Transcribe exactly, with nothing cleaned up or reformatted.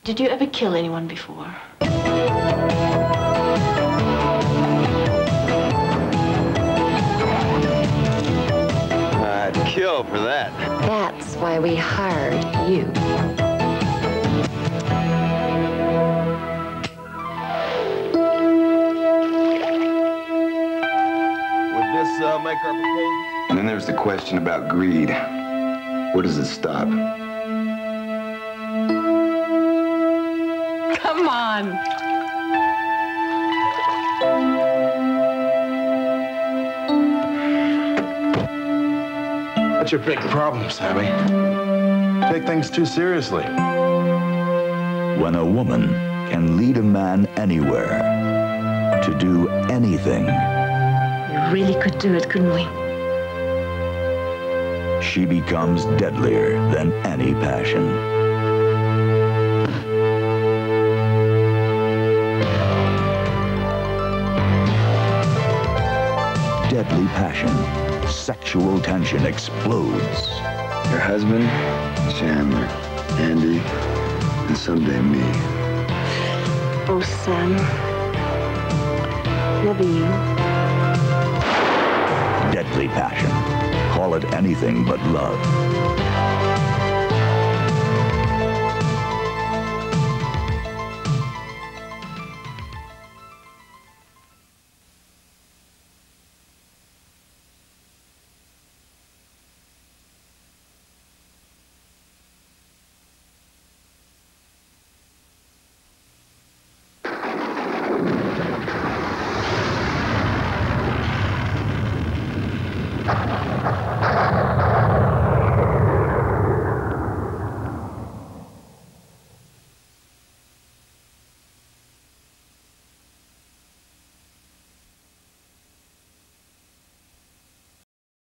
Did you ever kill anyone before? I'd kill for that. That's why we hired you. Would this uh, make our proposal? And then there's the question about greed. Where does it stop? Come on. That's your big problem, Sammy. Take things too seriously. When a woman can lead a man anywhere to do anything. We really could do it, couldn't we? She becomes deadlier than any passion. Deadly passion. Sexual tension explodes. Your husband, Chandler, Andy, and someday me. Oh, Sam. Never you. Deadly passion. Call it anything but love.